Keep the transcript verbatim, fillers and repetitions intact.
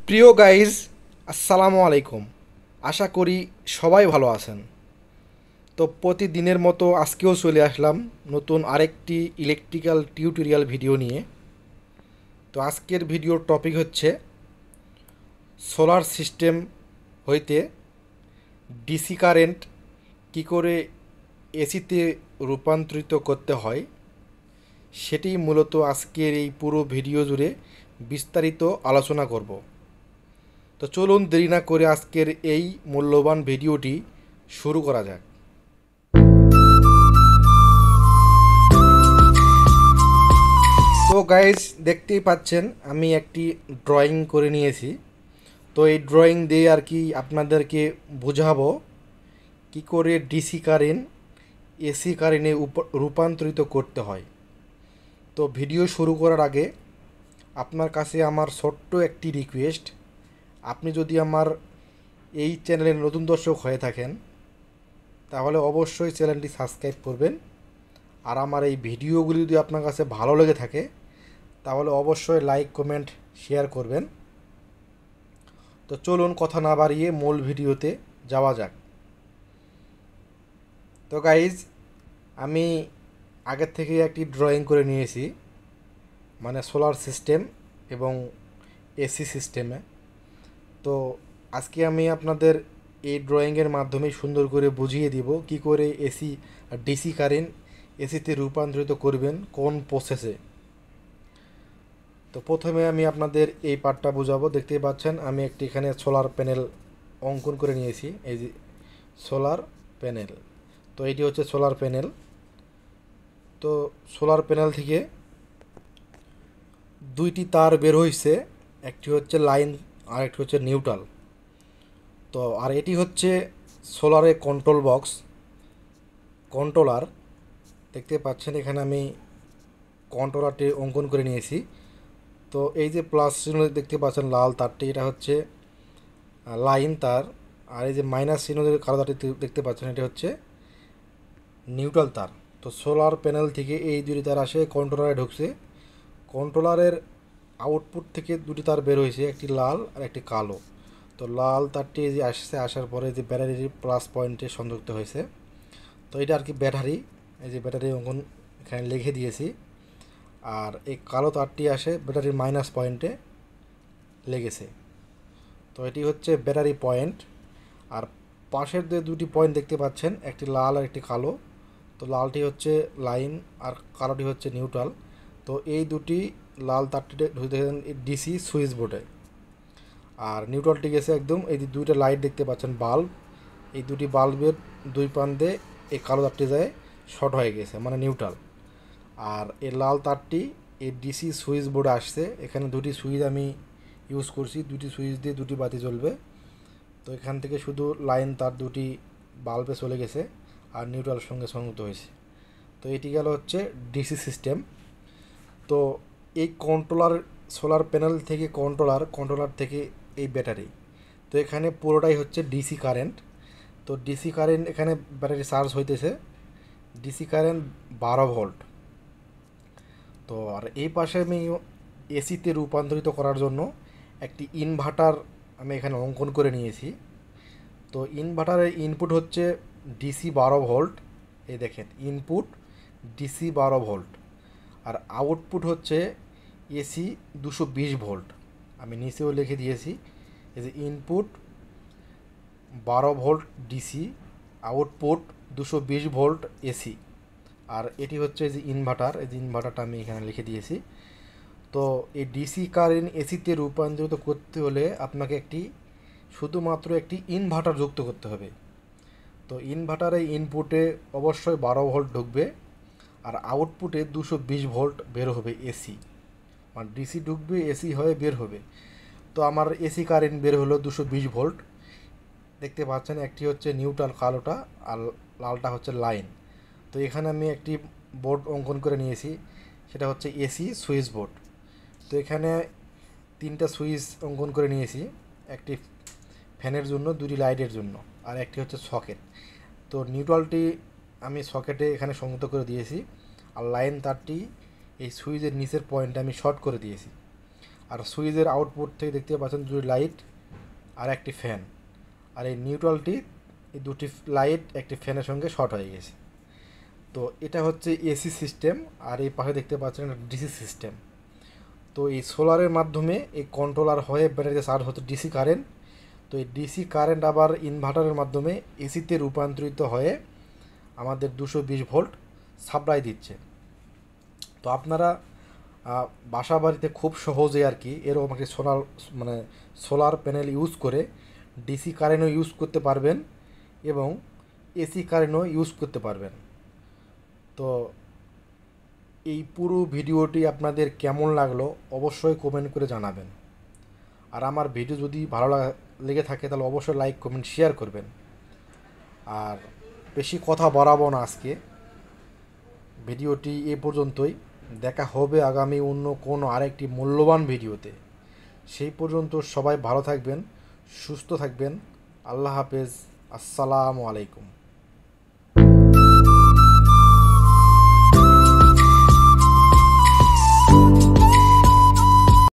প্রিয় গাইজ, আসসালামু আলাইকুম। আশা করি সবাই ভালো আছেন। তো প্রতিদিনের মতো আজকেও চলে আসলাম নতুন আরেকটি ইলেকট্রিক্যাল টিউটোরিয়াল ভিডিও নিয়ে। তো আজকের ভিডিওর টপিক হচ্ছে সোলার সিস্টেম হইতে ডিসি কারেন্ট কী করে এসিতে রূপান্তরিত করতে হয়, সেটি মূলত আজকের এই পুরো ভিডিও জুড়ে বিস্তারিত আলোচনা করব। তো চলুন দেরি না করে আজকের এই মূল্যবান ভিডিওটি শুরু করা যাক। তো গাইজ, দেখতেই পাচ্ছেন আমি একটি ড্রয়িং করে নিয়েছি। তো এই ড্রয়িং দিয়ে আর কি আপনাদেরকে বোঝাবো কী করে ডিসি কারেন্ট এসি কারেন্টে রূপান্তরিত করতে হয়। তো ভিডিও শুরু করার আগে আপনার কাছে আমার ছোট্ট একটি রিকোয়েস্ট, আপনি যদি আমার এই চ্যানেলের নতুন দর্শক হয়ে থাকেন তাহলে অবশ্যই চ্যানেলটি সাবস্ক্রাইব করবেন। আর আমার এই ভিডিওগুলি যদি আপনার কাছে ভালো লেগে থাকে তাহলে অবশ্যই লাইক কমেন্ট শেয়ার করবেন। তো চলুন কথা না বাড়িয়ে মূল ভিডিওতে যাওয়া যাক। তো গাইজ, আমি আগের থেকে একটি ড্রয়িং করে নিয়েছি, মানে সোলার সিস্টেম এবং এসি সিস্টেমে। তো আজকে আমি আপনাদের এই ড্রয়িংয়ের মাধ্যমে সুন্দর করে বুঝিয়ে দিব কি করে এসি ডিসি কারেন্ট এসিতে রূপান্তরিত করবেন, কোন প্রসেসে। তো প্রথমে আমি আপনাদের এই পার্টটা বোঝাবো। দেখতেই পাচ্ছেন আমি একটি এখানে সোলার প্যানেল অঙ্কন করে নিয়েছি। এই যে সোলার প্যানেল, তো এটি হচ্ছে সোলার প্যানেল। তো সোলার প্যানেল থেকে দুইটি তার বের হয়েছে, একটি হচ্ছে লাইন আর একটি হচ্ছে নিউট্রাল। তো আর এটি হচ্ছে সোলারের কন্ট্রোল বক্স, কন্ট্রোলার। দেখতে পাচ্ছেন এখানে আমি কন্ট্রোলারটি অঙ্কন করে নিয়েছি। তো এই যে প্লাস চিহ্ন দেখতে পাচ্ছেন লাল তারটি, এটা হচ্ছে লাইন তার। আর এই যে মাইনাস চিহ্ন কালো তারটি দেখতে পাচ্ছেন, এটা হচ্ছে নিউট্রাল তার। তো সোলার প্যানেল থেকে এই দুটি তার আসে কন্ট্রোলারে ঢুকছে। কন্ট্রোলারের আউটপুট থেকে দুটি তার বের হয়েছে, একটি লাল আর একটি কালো। তো লাল তারটি এই যে আসছে, আসার পরে যে ব্যাটারির প্লাস পয়েন্টে সংযুক্ত হয়েছে। তো এটা আর কি ব্যাটারি, এই যে ব্যাটারি অঙ্কন এখানে লিখে দিয়েছি। আর এই কালো তারটি আসে ব্যাটারির মাইনাস পয়েন্টে লেগেছে। তো এটি হচ্ছে ব্যাটারি পয়েন্ট। আর পাশের যে দুটি পয়েন্ট দেখতে পাচ্ছেন, একটি লাল আর একটি কালো। তো লালটি হচ্ছে লাইন আর কালোটি হচ্ছে নিউট্রাল। তো এই দুটি লাল তারটি ঢুকে ডিসি সুইচ বোর্ডে, আর নিউট্রালটি গেছে একদম এই যে দুইটা লাইট দেখতে পাচ্ছেন বাল্ব, এই দুটি বাল্বের দুই প্রান্তে এই কালো তারটি যায় শর্ট হয়ে গেছে, মানে নিউট্রাল। আর এই লাল তারটি এই ডিসি সুইচ বোর্ডে আসছে। এখানে দুটি সুইচ আমি ইউজ করছি, দুটি সুইচ দিয়ে দুটি বাতি জ্বলবে। তো এখান থেকে শুধু লাইন তার দুটি বাল্বে চলে গেছে আর নিউট্রালের সঙ্গে সংযুক্ত হয়েছে। তো এটি গেল হচ্ছে ডিসি সিস্টেম। তো এই কন্ট্রোলার, সোলার প্যানেল থেকে কন্ট্রোলার, কন্ট্রোলার থেকে এই ব্যাটারি। তো এখানে পুরোটাই হচ্ছে ডিসি কারেন্ট। তো ডিসি কারেন্ট এখানে ব্যাটারি চার্জ হইতেছে, ডিসি কারেন্ট বারো ভোল্ট। তো আর এই পাশে আমি এসিতে রূপান্তরিত করার জন্য একটি ইনভার্টার আমি এখানে অঙ্কন করে নিয়েছি। তো ইনভার্টারের ইনপুট হচ্ছে ডিসি বারো ভোল্ট, এই দেখেন ইনপুট ডিসি বারো ভোল্ট। আর আউটপুট হচ্ছে এসি দুশো বিশ ভোল্ট, আমি নিচেও লিখে দিয়েছি। এই যে ইনপুট বারো ভোল্ট ডিসি, আউটপুট দুশো বিশ ভোল্ট এসি। আর এটি হচ্ছে যে ইনভার্টার, এই যে ইনভার্টারটা আমি এখানে লিখে দিয়েছি। তো এই ডিসি কারেন্ট এসিতে রূপান্তরিত করতে হলে আপনাকে একটি শুধুমাত্র একটি ইনভার্টার যুক্ত করতে হবে। তো ইনভার্টারে ইনপুটে অবশ্যই বারো ভোল্ট ঢুকবে আর আউটপুটে দুশো বিশ ভোল্ট বের হবে এসি, মানে ডিসি ঢুকবে এসি হয়ে বের হবে। তো আমার এসি কারেন্ট বের হলো দুশো বিশ ভোল্ট। দেখতে পাচ্ছেন একটি হচ্ছে নিউট্রাল কালোটা আর লালটা হচ্ছে লাইন। তো এখানে আমি একটি বোর্ড অঙ্কন করে নিয়েছি, সেটা হচ্ছে এসি সুইচ বোর্ড। তো এখানে তিনটা সুইচ অঙ্কন করে নিয়েছি, একটি ফ্যানের জন্য, দুটি লাইটের জন্য, আর একটি হচ্ছে সকেট। তো নিউট্রালটি আমি সকেটে এখানে সংযুক্ত করে দিয়েছি, আর লাইন তারটি এই সুইচের নিচের পয়েন্টে আমি শর্ট করে দিয়েছি। আর সুইচের আউটপুট থেকে দেখতে পাচ্ছেন দুটি লাইট আর একটি ফ্যান, আর এই নিউট্রালটি এই দুটি লাইট একটি ফ্যানের সঙ্গে শর্ট হয়ে গেছে। তো এটা হচ্ছে এসি সিস্টেম, আর এই পাশে দেখতে পাচ্ছেন ডিসি সিস্টেম। তো এই সোলারের মাধ্যমে এই কন্ট্রোলার হয়ে ব্যাটারিতে চার্জ হচ্ছে ডিসি কারেন্ট। তো এই ডিসি কারেন্ট আবার ইনভার্টারের মাধ্যমে এসিতে রূপান্তরিত হয়ে আমাদের দুশো বিশ ভোল্ট সাপ্লাই দিচ্ছে। তো আপনারা বাসা বাড়িতে খুব সহজে আর কি এরকম একটি সোলার মানে সোলার প্যানেল ইউজ করে ডিসি কারেন্টও ইউজ করতে পারবেন এবং এসি কারেন্টও ইউজ করতে পারবেন। তো এই পুরো ভিডিওটি আপনাদের কেমন লাগলো অবশ্যই কমেন্ট করে জানাবেন। আর আমার ভিডিও যদি ভালো লেগে থাকে তাহলে অবশ্যই লাইক কমেন্ট শেয়ার করবেন। আর বেশি কথা বাড়াবো না, আজকে ভিডিওটি এ পর্যন্তই। দেখা হবে আগামী অন্য কোনো আরেকটি মূল্যবান ভিডিওতে। সেই পর্যন্ত সবাই ভালো থাকবেন, সুস্থ থাকবেন। আল্লাহ হাফেজ, আসসালামু আলাইকুম।